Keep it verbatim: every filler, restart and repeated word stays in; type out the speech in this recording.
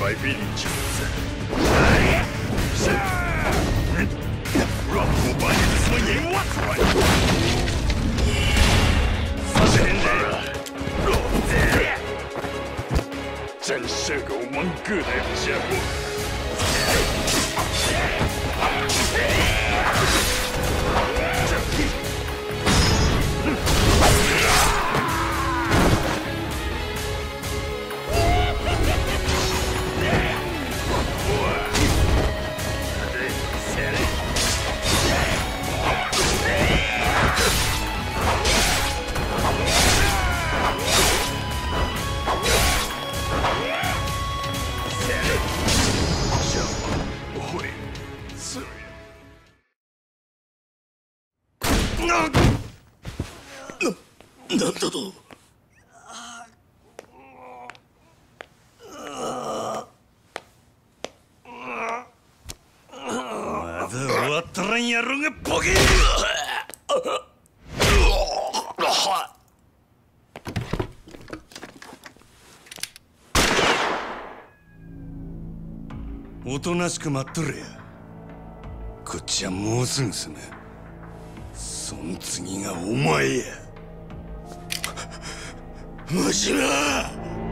快比你强子。是。让我把你的尊严挖出来。真人。真是个顽固的家伙。 なんだと。まだ終わったらんやろがボケ。おとなしく待っとれや。こっちはもうすぐ済む。そん次がお前や。マジな。